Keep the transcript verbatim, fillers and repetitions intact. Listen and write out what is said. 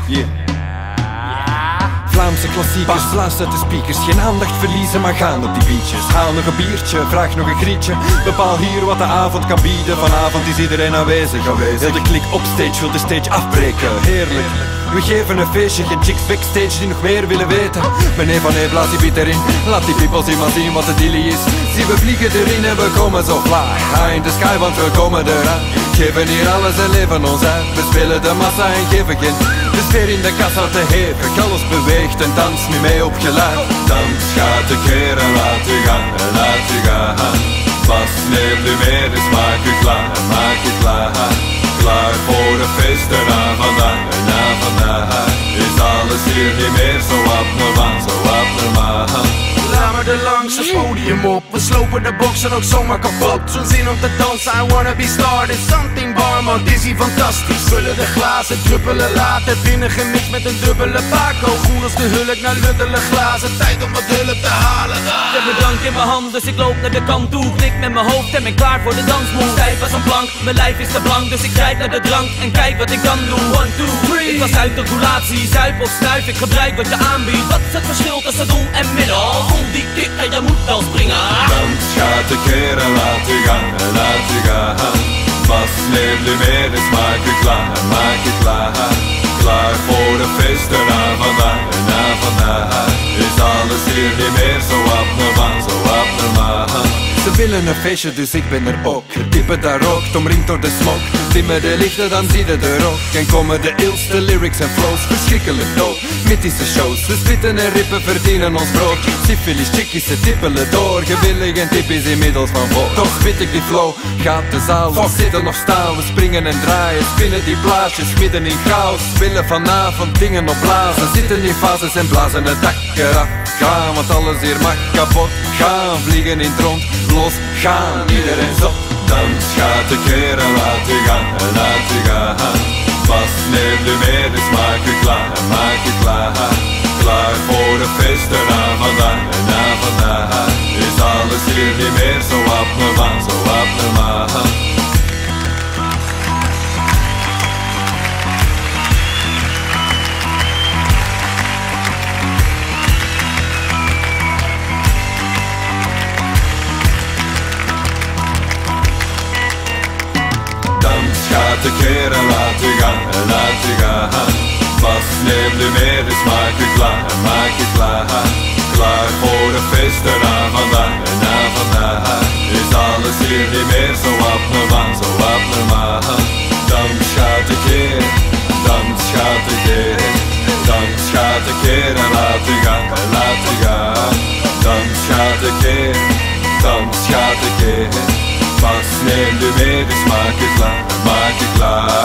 Yeah. Vlaamse klassiekers, blaas uit de speakers. Geen aandacht verliezen, maar gaan op die beaches. Haal nog een biertje, vraag nog een grietje. Bepaal hier wat de avond kan bieden. Vanavond is iedereen aanwezig, aanwezig. Heel de klik op stage, wil de stage afbreken. Heerlijk. We geven een feestje, geen chicks backstage die nog meer willen weten. Meneer Van E, blaas die beat erin. Laat die people zien maar zien wat de dealie is. Zie, we vliegen erin en we komen zo fly. High in the sky, want we komen eraan. Geven hier alles en leven ons uit. We spelen de massa en geven geen. De sfeer in de kassa te hevig. Alles beweegt en dans nu mee op geluid. Dans, gaat de keren, laat u gaan, laat u gaan. Pas neem nu meer, dus maak u klaar, maak u klaar. Klaar voor de feesten na vandaag, na vandaag. Is alles hier niet meer zo abnormaal, zo abnormaal. Laat maar de langs het podium op. We slopen de boxen ook zomaar kapot. Zo'n zin om te dansen, I wanna be started. Something barman, is hier fantastisch. Vullen de glazen, druppelen later. Binnen gemixt met een dubbele bako. Groen als de hulk naar luttele glazen. Tijd om wat hulp te halen. Ik heb mijn drank in mijn hand, dus ik loop naar de kant toe. Knik met mijn hoofd en ben klaar voor de dansmove. Stijf als een plank, mijn lijf is te blank. Dus ik grijp naar de drank en kijk wat ik dan doe. One, two, three. Ik was uit de roulatie, zuip of snuif. Ik gebruik wat je aanbiedt. Wat is het verschil tussen doel en middel? Voel die kick en je moet wel springen. Dans, gaat de keren, laat u gaan, laat u gaan. Pas neem nu meer, dus maak u klaar, maak u klaar. Klaar voor de feesten na vandaag, na vandaag. Is alles hier niet meer zo abnormaal, zo abnormaal. Ze willen een feestje, dus ik ben er ook. Het type daar rookt, omringd door de smok. Dimmen de lichten, dan zie je de rook. En komen de ilste lyrics en flows, verschrikkelijk dood. Mythische shows, we spitten en rippen, verdienen ons brood. Syphilis, chickies, ze tippelen door. Gewillig en tip is inmiddels van voor. Toch spit ik die flow, gaat de zaal. We zitten nog staan, we springen en draaien. Spinnen die plaatjes, midden in chaos. Willen vanavond dingen opblazen. Zitten in fases en blazen het dak eraf. Gaan, want alles hier mag kapot gaan. Vliegen in het rond, los gaan. Iedereen zo. Dans, gaat de keren, laat u gaan, laat u gaan. Pas neem nu meer, dus maak u klaar, maak u klaar. Klaar voor de feesten na vandaag, na vandaag. Is alles hier niet meer zo abnormaal, zo abnormaal. Gaat de keren, laat u gaan, laat u gaan. Pas neem nu meer, dus maak u klaar, maak u klaar. Klaar voor de feesten na vandaag, na vandaag. Is alles hier niet meer zo abnormaal, zo abnormaal. Dans, gaat de keer, dans, gaat de keer. Dans, gaat de keren, laat u gaan, laat u gaan. Dans, gaat de keer, dans, gaat de keer. Pas neem nu mee, dus maak het klaar, maak het klaar.